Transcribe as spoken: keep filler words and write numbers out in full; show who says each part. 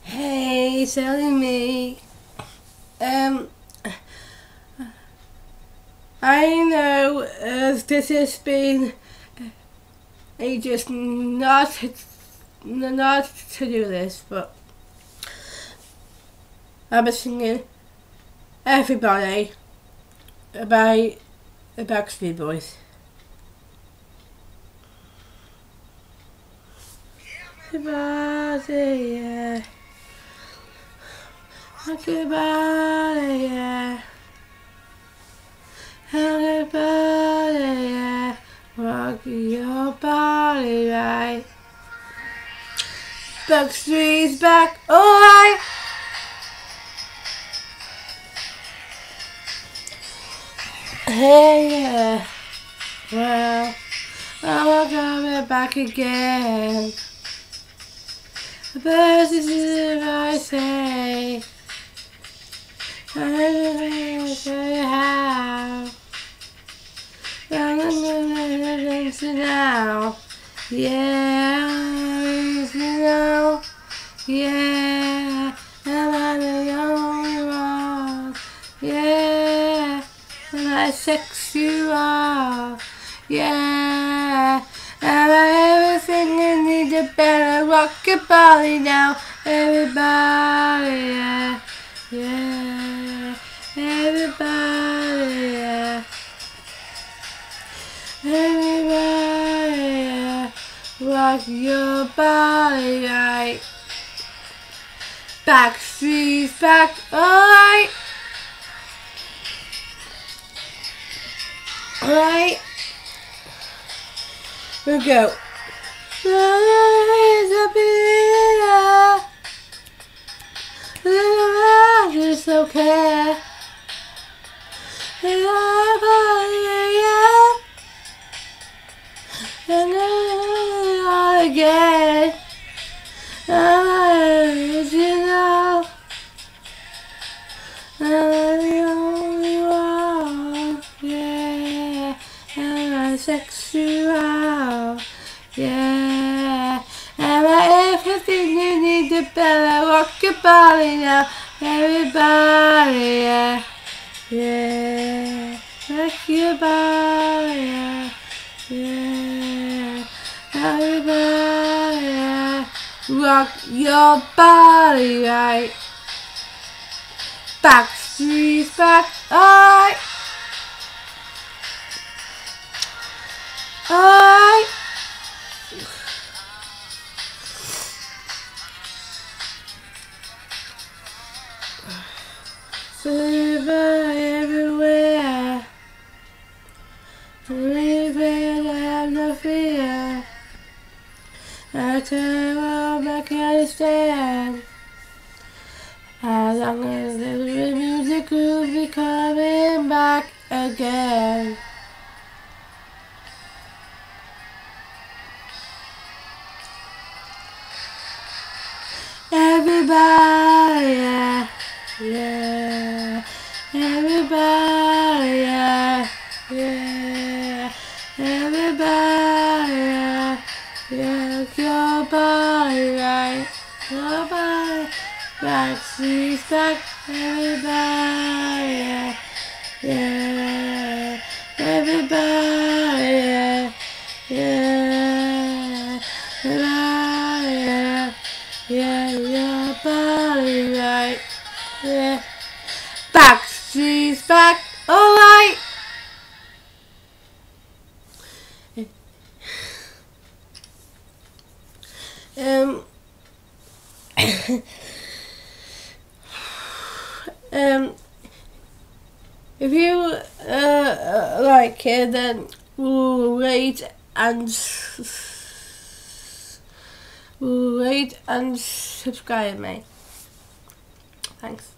Speaker 1: Hey, it's only me. Um, I know uh, this has been ages not not to do this, but I was singing Everybody by the Backstreet Boys. Everybody, yeah. Everybody, yeah. Everybody, yeah. Rock your body right. Backstreet's back, alright. Hey, yeah. Well, I'm coming back again. But this is what I say. I don't say how. I'm gonna dance now. Yeah, now. Yeah, am I the only one? Yeah, am I sexual? Yeah, am I everything you need to better rock your body now? Everybody, yeah, yeah, everybody, yeah, everybody, yeah, rock your body right. Backstreet's back, alright, alright, we'll go. It's okay. And then again, as you know, I'm the only one. Yeah, and I'm sexual. Yeah, am I everything you need to better rock your body now? Everybody, yeah, yeah, rock your body, yeah, yeah, everybody, yeah, rock your body right. Backstreet's back, alright, alright. Everybody everywhere, living, I have no fear. I turn around back and stand. As long as the music will be coming back again. Everybody, yeah, yeah. Everybody, yeah, yeah. Everybody, yeah, yeah. Your body right, your body. Backstreet's back, everybody, yeah, yeah. Everybody, yeah, yeah. Everybody, yeah, yeah. Your body right, yeah. Backstreet's back, alright. Um. um. If you uh, like it, then rate and rate and subscribe me. Thanks.